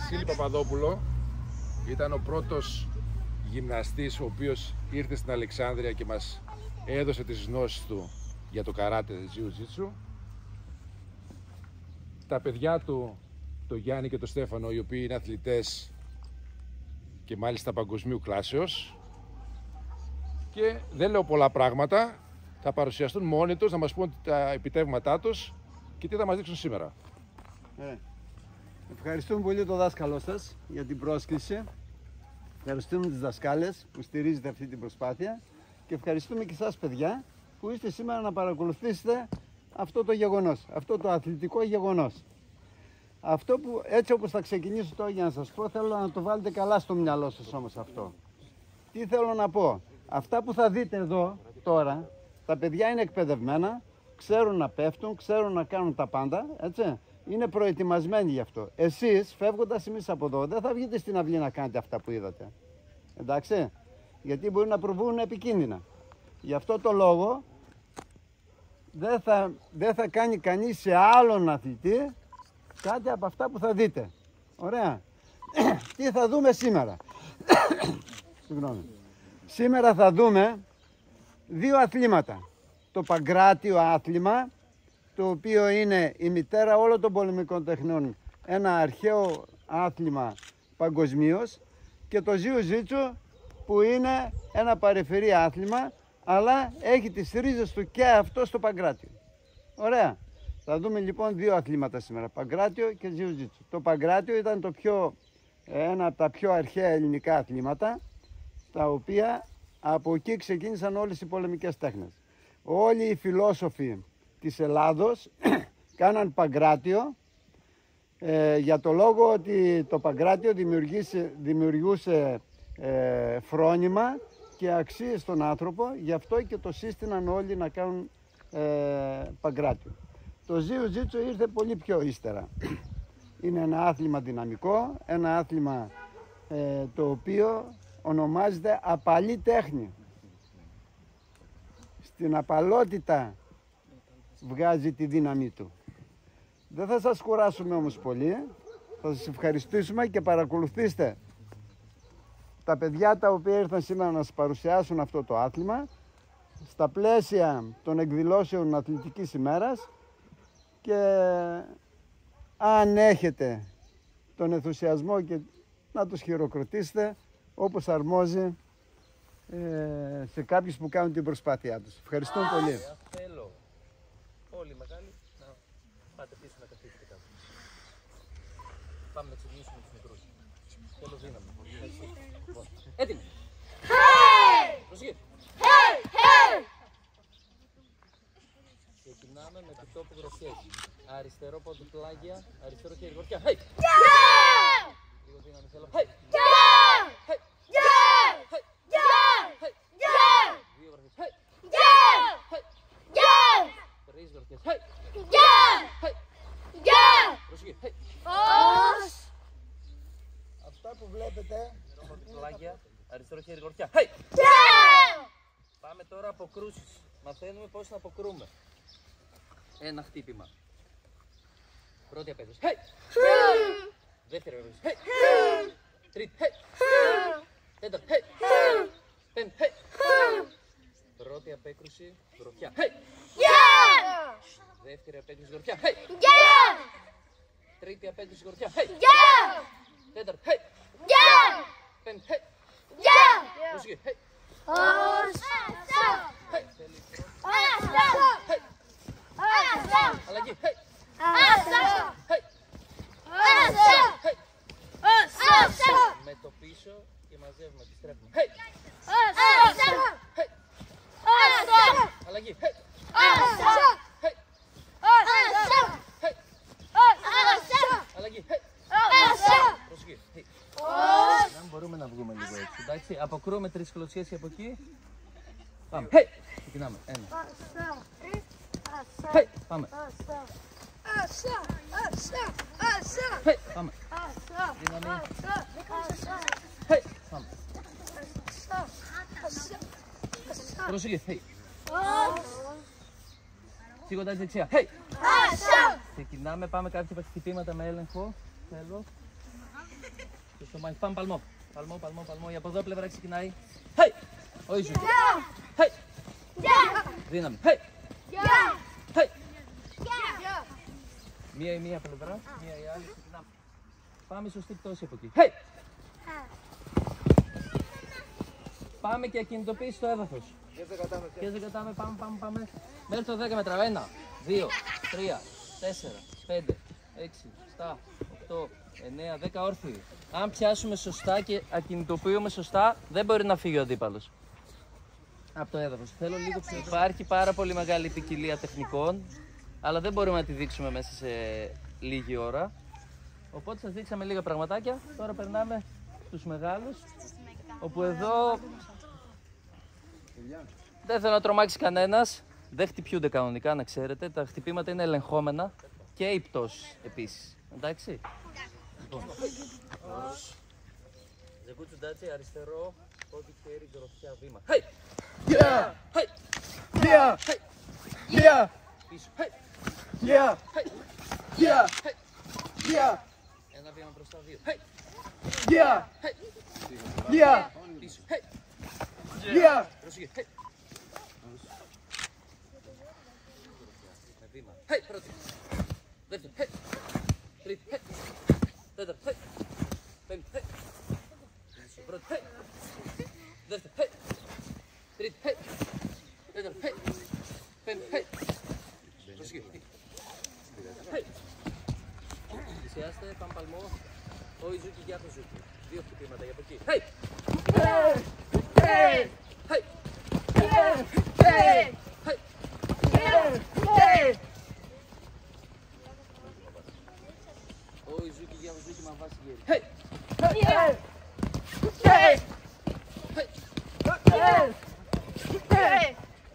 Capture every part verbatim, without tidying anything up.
Βασίλη Παπαδόπουλο. Ήταν ο πρώτος γυμναστής ο οποίος ήρθε στην Αλεξάνδρεια και μας έδωσε τις γνώσεις του για το καράτε jiu-jitsu. Τα παιδιά του, το Γιάννη και το Στέφανο, οι οποίοι είναι αθλητές και μάλιστα παγκοσμίου κλάσεως. Και δεν λέω πολλά πράγματα, θα παρουσιαστούν μόνοι τους να μας πούν τα επιτεύγματά τους και τι θα μας δείξουν σήμερα. Ε, ευχαριστούμε πολύ τον δάσκαλό σας για την πρόσκληση. Ευχαριστούμε τις δασκάλες που στηρίζετε αυτή την προσπάθεια και ευχαριστούμε και εσάς παιδιά που είστε σήμερα να παρακολουθήσετε αυτό το γεγονός, αυτό το αθλητικό γεγονός. Αυτό που έτσι όπως θα ξεκινήσω τώρα για να σας πω, θέλω να το βάλετε καλά στο μυαλό σας όμως αυτό. Τι θέλω να πω, αυτά που θα δείτε εδώ τώρα, τα παιδιά είναι εκπαιδευμένα, ξέρουν να πέφτουν, ξέρουν να κάνουν τα πάντα, έτσι. Είναι προετοιμασμένοι γι' αυτό. Εσείς φεύγοντας εμείς από εδώ δεν θα βγείτε στην αυλή να κάνετε αυτά που είδατε. Εντάξει, γιατί μπορεί να προβούν επικίνδυνα. Γι' αυτό το λόγο δεν θα, δεν θα κάνει κανείς σε άλλον αθλητή κάτι από αυτά που θα δείτε. Ωραία. Τι θα δούμε σήμερα. Συγγνώμη. Σήμερα θα δούμε δύο αθλήματα. Το παγκράτιο άθλημα, το οποίο είναι η μητέρα όλων των πολεμικών τεχνών, ένα αρχαίο άθλημα παγκοσμίως, και το jiu-jitsu που είναι ένα παρεφερή άθλημα, αλλά έχει τις ρίζες του και αυτό στο παγκράτιο. Ωραία. Θα δούμε λοιπόν δύο αθλήματα σήμερα, παγκράτιο και jiu-jitsu. Το παγκράτιο ήταν το πιο, ένα από τα πιο αρχαία ελληνικά αθλήματα, τα οποία από εκεί ξεκίνησαν όλες οι πολεμικές τέχνες. Όλοι οι φιλόσοφοι της Ελλάδος κάναν παγκράτιο ε, για το λόγο ότι το παγκράτιο δημιουργούσε ε, φρόνημα και αξίες στον άνθρωπο, γι' αυτό και το σύστηναν όλοι να κάνουν ε, παγκράτιο. Το jiu-jitsu ήρθε πολύ πιο ύστερα. Είναι ένα άθλημα δυναμικό, ένα άθλημα ε, το οποίο ονομάζεται απαλή τέχνη. Στην απαλότητα βγάζει τη δύναμή του. Δεν θα σας κουράσουμε όμως πολύ, θα σας ευχαριστήσουμε και παρακολουθήστε τα παιδιά τα οποία ήρθαν σήμερα να σας παρουσιάσουν αυτό το άθλημα στα πλαίσια των εκδηλώσεων αθλητικής ημέρας, και αν έχετε τον ενθουσιασμό και να τους χειροκροτήσετε όπως αρμόζει ε, σε κάποιους που κάνουν την προσπάθειά τους. Ευχαριστώ πολύ. Θέλω όλοι οι μεγάλοι να πάτε πίσω να καθίσετε κάτω. Πάμε να ξεκινήσουμε τους μικρούς. Θέλω δύναμη. Έτοιμοι. Προσοχή. Ξεκινάμε με το τόπο γροθιές. Αριστερό πόδι πλάγια, αριστερό χέρι γροθιά. Hey! Λίγο δύναμη θέλω. Hey! Hey! Δύο γροθιές. Hey! Hey! Τρεις γροθιές. Hey! Προσοχή. Hey! Αυτά που βλέπετε, Πλάγια, αριστερό χέρι γροθιά. Hey! Πάμε τώρα αποκρούσεις. Μαθαίνουμε πώς να αποκρούμε. Ένα χτύπημα. Πρώτη απέκτηση. Hey! Δεύτερη απέκτηση. Hey! Τρίτη. Hey! Τέταρτη. Hey! Πέμπτη. Hey! Πρώτη απέκρουση. Γροθιά. Hey! Δεύτερη απέκρουση. Γροθιά. Hey! Τρίτη απέκρουση. Γροθιά. Hey! Τέταρτη. Hey! Πέμπτη. Hey! Προσοχή. Hey! Αλλαγή. Hey! Hey! Με το πίσω και μαζεύουμε, επιστρέφουμε. Hey! Hey! Αλλαγή. Hey! Hey! Hey! Αλλαγή. Hey! Προσοχή. Hey! Αν μπορούμε να βγούμε λίγο έτσι, εντάξει. Αποκρούμε τρεις κλωτσιές από εκεί. Πάμε. Hey! Ξεκινάμε. Ένα. Hey! Πάμε. Hey! Πάμε. Δύναμη. Hey! Πάμε. Προσοχή. Hey! Σήκοντας δεξιά. Hey! Ξεκινάμε. Πάμε κάποια χτυπήματα με έλεγχο. Θέλω. Στο μάχη. Πάμε παλμό. Παλμό, παλμό, παλμό. Η από εδώ πλευρά ξεκινάει. Hey! Ο Ιζου. Hey! Δύναμη. Hey! Hey! Μία η μία πλευρά, μία η άλλη. Ξεκινάμε. Πάμε σωστή πτώση από εκεί. Hey! Πάμε και ακινητοποίηση στο έδαφος. Και δεν κατάμε, πάμε, πάμε, πάμε. Μέχρι το δέκα μετράω. ένα, δύο, τρία, τέσσερα, πέντε, έξι, επτά, οκτώ, εννέα, δέκα όρθιοι. Αν πιάσουμε σωστά και ακινητοποιούμε σωστά, δεν μπορεί να φύγει ο αντίπαλος από το έδαφος. Θέλω λίγο πιο... Υπάρχει πάρα πολύ μεγάλη ποικιλία τεχνικών, αλλά δεν μπορούμε να τη δείξουμε μέσα σε λίγη ώρα. Οπότε σας δείξαμε λίγα πραγματάκια. Τώρα περνάμε στους μεγάλους, όπου εδώ δεν θέλω να τρομάξει κανένας. Δεν χτυπιούνται κανονικά, να ξέρετε. Τα χτυπήματα είναι ελεγχόμενα και οι πτώσεις επίσης. Εντάξει. Λοιπόν. Ζεκούτσου ντάτσι, αριστερό, πόδι, χέρι, γροθιά, βήμα. Hey! Yeah! Hey! Yeah! Hey! Yeah! Πίσω. Hey! Yeah! Hey! Yeah! Hey! Yeah! Ένα βήμα μπροστά, δύο. Hey! Yeah! Hey! Yeah! Πίσω. Hey! Yeah! Προσοχή. Hey! Με βήμα. Hey! Πρώτη. Δεύτερη. Hey! Τρίτη. Hey! Τέταρτη. Hey! Πέμπτη. Hey! Πρώτη. Hey! Δεύτερη. Hey! Τρίτη. Hey! Τέταρτη. Hey! Πέμπτη. Hey! Προσοχή. Hey! Πλησιάστε, πάμε παλμό. Ο Ιζούκι για το Ζούκι. Δύο χτυπήματα για από εκεί. Hey! Hey! Hey! Hey! Hey! Hey! Hey! Hey! Ο Ιζούκι για το Ζούκι μα βάζει γέρι. Hey! Hey! Hey! Hey! Hey! Hey!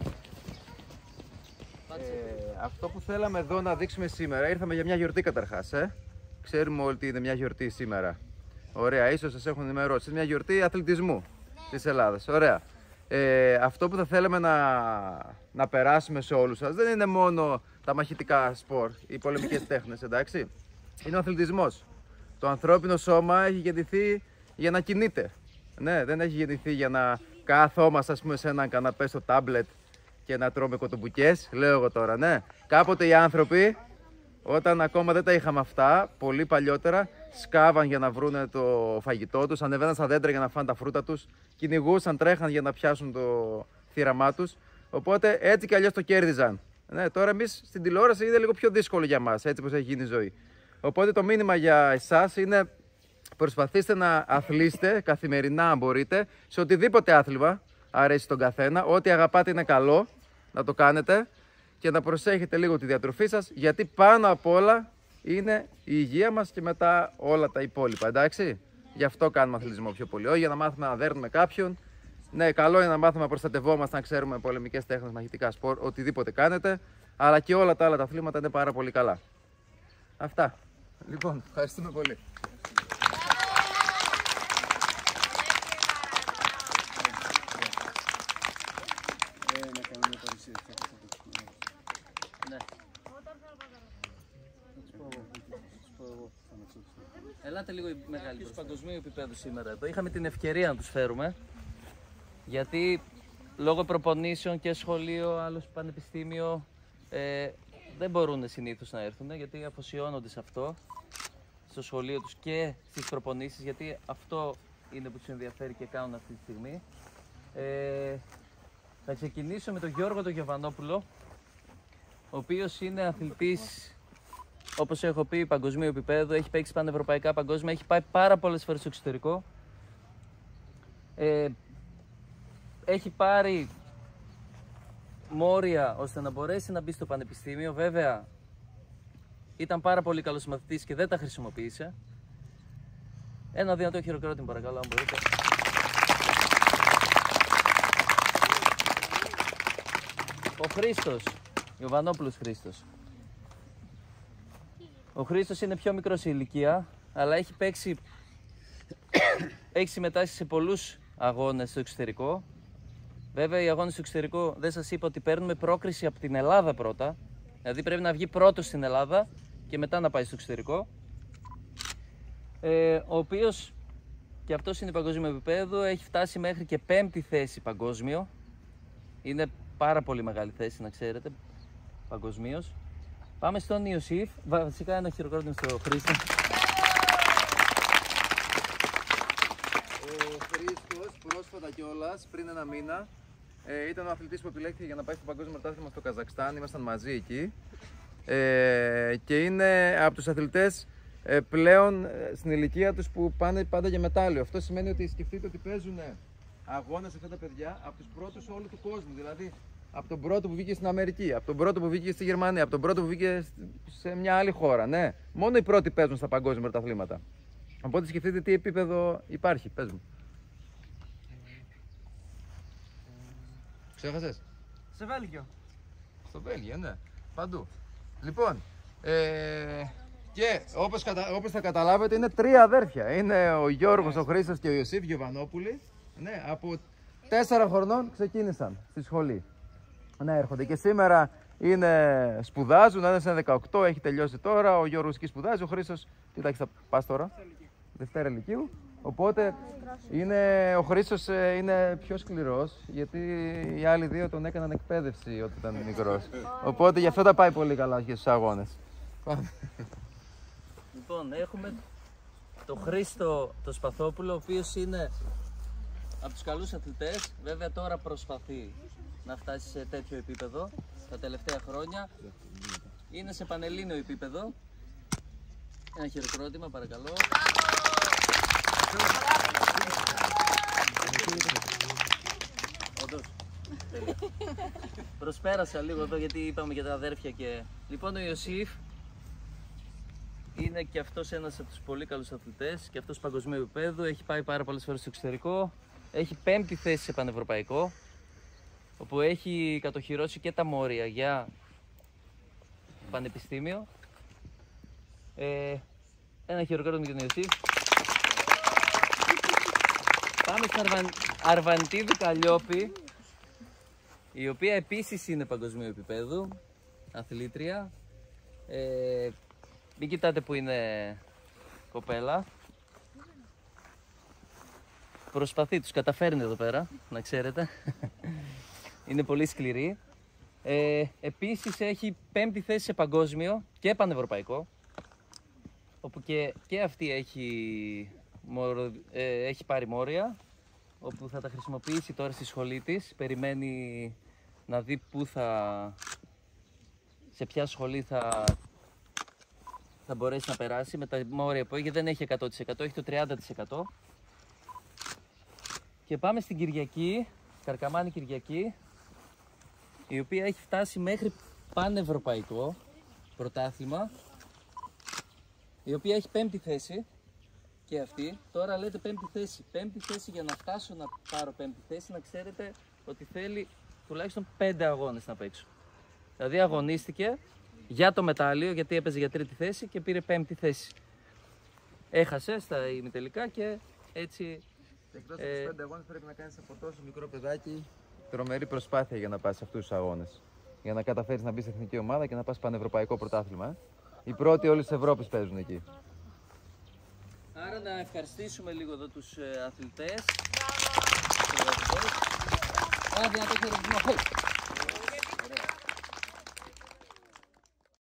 Ε, αυτό που θέλαμε εδώ να δείξουμε σήμερα, ήρθαμε για μια γιορτή καταρχάς, ε. Ξέρουμε όλοι ότι είναι μια γιορτή σήμερα. Ωραία, ίσως σας έχουν ενημερώσει. Είναι μια γιορτή αθλητισμού της Ελλάδας. Ωραία. Ε, αυτό που θα θέλαμε να, να περάσουμε σε όλους σας δεν είναι μόνο τα μαχητικά σπορ, οι πολεμικές τέχνες, εντάξει. Είναι ο αθλητισμός. Το ανθρώπινο σώμα έχει γεννηθεί για να κινείται. Ναι, δεν έχει γεννηθεί για να κάθόμαστε, ας πούμε, σε έναν καναπέ στο τάμπλετ και να τρώμε κοτομπουκές, λέω εγώ τώρα, ναι. Κάποτε οι άνθρωποι, όταν ακόμα δεν τα είχαμε αυτά, πολύ παλιότερα, σκάβαν για να βρούνε το φαγητό τους, ανεβαίναν στα δέντρα για να φάνε τα φρούτα τους, κυνηγούσαν, τρέχαν για να πιάσουν το θύραμά τους, οπότε έτσι κι αλλιώς το κέρδιζαν. Ναι, τώρα εμείς στην τηλεόραση είναι λίγο πιο δύσκολο για μας, έτσι πως έχει γίνει η ζωή. Οπότε το μήνυμα για εσάς είναι προσπαθήστε να αθλείστε καθημερινά αν μπορείτε, σε οτιδήποτε άθλημα αρέσει τον καθένα, ό,τι αγαπάτε είναι καλό να το κάνετε και να προσέχετε λίγο τη διατροφή σας, γιατί πάνω απ' όλα είναι η υγεία μας και μετά όλα τα υπόλοιπα, εντάξει. Γι' αυτό κάνουμε αθλητισμό πιο πολύ, όχι για να μάθουμε να δέρνουμε κάποιον. Ναι, καλό είναι να μάθουμε να προστατευόμαστε, να ξέρουμε πολεμικές τέχνες, μαχητικά σπορ, οτιδήποτε κάνετε, αλλά και όλα τα άλλα τα αθλήματα είναι πάρα πολύ καλά. Αυτά. Λοιπόν, ευχαριστούμε πολύ. Ναι. Ελάτε λίγο οι μεγάλοι του παγκοσμίου επίπεδου σήμερα εδώ. Είχαμε την ευκαιρία να τους φέρουμε, γιατί λόγω προπονήσεων και σχολείο, άλλο πανεπιστήμιο, ε, δεν μπορούν συνήθως να έρθουν, γιατί αφοσιώνονται σε αυτό, στο σχολείο τους και στις προπονήσεις, γιατί αυτό είναι που τους ενδιαφέρει και κάνουν αυτή τη στιγμή. Ε, θα ξεκινήσω με τον Γιώργο τον Γιωβανόπουλο, ο οποίος είναι αθλητής, όπως έχω πει, παγκοσμίου επίπεδου, έχει παίξει πανευρωπαϊκά, παγκόσμια, έχει πάει πάρα πολλές φορές στο εξωτερικό. Ε, έχει πάρει μόρια ώστε να μπορέσει να μπει στο πανεπιστήμιο. Βέβαια, ήταν πάρα πολύ καλός μαθητής και δεν τα χρησιμοποίησε. Ένα δυνατό χειροκρότημα παρακαλώ, αν μπορείτε. Ο Χρήστος, Γιωβανόπουλος Χρήστος. Ο Χρήστος είναι πιο μικρός σε ηλικία, αλλά έχει παίξει, έχει συμμετάσχει σε πολλούς αγώνες στο εξωτερικό. Βέβαια, οι αγώνες στο εξωτερικό δεν σας είπα ότι παίρνουμε πρόκριση από την Ελλάδα πρώτα. Δηλαδή πρέπει να βγει πρώτος στην Ελλάδα και μετά να πάει στο εξωτερικό. ε, ο οποίος και αυτός είναι παγκόσμιο επίπεδο, έχει φτάσει μέχρι και πέμπτη θέση παγκόσμιο. Είναι πάρα πολύ μεγάλη θέση, να ξέρετε, παγκοσμίως. Πάμε στον Ιωσήφ, βασικά ένα χειροκρότημα στο Χρήστο. Ο Χρήστος πρόσφατα κιόλας, πριν ένα μήνα, ε, ήταν ο αθλητής που επιλέχθηκε για να πάει στο παγκόσμιο πρωτάθλημα στο Καζακστάν. Ήμασταν μαζί εκεί. Ε, και είναι από τους αθλητές ε, πλέον ε, στην ηλικία τους που πάνε πάντα για μετάλλιο. Αυτό σημαίνει ότι σκεφτείτε ότι παίζουν αγώνες αυτά τα παιδιά από τους πρώτους όλου του κόσμου. Δηλαδή από τον πρώτο που βγήκε στην Αμερική, από τον πρώτο που βγήκε στη Γερμανία, από τον πρώτο που βγήκε σε μια άλλη χώρα. Ναι, μόνο οι πρώτοι παίζουν στα παγκόσμια πρωταθλήματα. Οπότε σκεφτείτε τι επίπεδο υπάρχει. Πες μου. Ξέχασες? Σε Βέλγιο. Στο Βέλγιο, ναι. Παντού. Λοιπόν, ε, και όπως, κατα... όπως θα καταλάβετε είναι τρία αδέρφια. Είναι ο Γιώργος, ο Χρήστος και ο Ιωσήφ Γιωβανόπουλοι. Ναι, από τέσσερα χρονών ξεκίνησαν στη σχολή. Ναι, έρχονται και σήμερα είναι, σπουδάζουν, ένας είναι δεκαοκτώ, έχει τελειώσει τώρα, ο Γιώργος εκεί σπουδάζει, ο Χρήστος, κοιτάξτε, θα πας τώρα, Δευτέρα Λυκείου. Οπότε είναι, ο Χρήστος είναι πιο σκληρός, γιατί οι άλλοι δύο τον έκαναν εκπαίδευση όταν ήταν μικρός. Οπότε γι' αυτό τα πάει πολύ καλά για στους αγώνες. Λοιπόν, έχουμε τον Χρήστο το Σπαθόπουλο, ο οποίος είναι από τους καλούς αθλητές. Βέβαια τώρα προσπαθεί να φτάσει σε τέτοιο επίπεδο τα τελευταία χρόνια. Είναι σε πανελλήνιο επίπεδο. Ένα χειροκρότημα, παρακαλώ. Όντως. Τέλεια. Προσπέρασα λίγο εδώ γιατί είπαμε για τα αδέρφια και... Λοιπόν, ο Ιωσήφ είναι και αυτός ένας από τους πολύ καλούς αθλητές και αυτός παγκοσμίου επίπεδου. Έχει πάει πάρα πολλές φορές στο εξωτερικό. Έχει πέμπτη θέση σε πανευρωπαϊκό, όπου έχει κατοχυρώσει και τα μόρια για πανεπιστήμιο. Ε, ένα χειροκρότημα για τον Ιωσήφ. Πάμε στην Αρβαν... Αρβαντίδου Καλλιόπη, η οποία επίσης είναι παγκοσμίου επίπεδου, αθλήτρια. Ε, μην κοιτάτε που είναι κοπέλα. Προσπαθεί, τους καταφέρνει εδώ πέρα, να ξέρετε. Είναι πολύ σκληρή. Ε, επίσης έχει πέμπτη θέση σε παγκόσμιο και πανευρωπαϊκό, όπου και, και αυτή έχει, ε, έχει πάρει μόρια, όπου θα τα χρησιμοποιήσει τώρα στη σχολή της. Περιμένει να δει πού θα, σε ποια σχολή θα, θα μπορέσει να περάσει με τα μόρια που έχει. Δεν έχει εκατό τοις εκατό, έχει το τριάντα τοις εκατό. Και πάμε στην Κυριακή, Καρκαμάνη Κυριακή, η οποία έχει φτάσει μέχρι πανευρωπαϊκό πρωτάθλημα, η οποία έχει πέμπτη θέση και αυτή. Τώρα λέτε πέμπτη θέση. Πέμπτη θέση, για να φτάσω να πάρω πέμπτη θέση, να ξέρετε ότι θέλει τουλάχιστον πέντε αγώνες να παίξω. Δηλαδή αγωνίστηκε για το μετάλλιο, γιατί έπαιζε για τρίτη θέση και πήρε πέμπτη θέση. Έχασε στα ημιτελικά και έτσι... Εκτός από τους πέντε αγώνες πρέπει να κάνεις από τόσο μικρό παιδάκι τρομερή προσπάθεια για να πας σε αυτούς τους αγώνες. Για να καταφέρεις να μπεις στην εθνική ομάδα και να πας πανευρωπαϊκό πρωτάθλημα. Ε. Οι πρώτοι όλης της Ευρώπης παίζουν εκεί. Άρα να ευχαριστήσουμε λίγο εδώ τους ε, αθλητές. Μπράβο!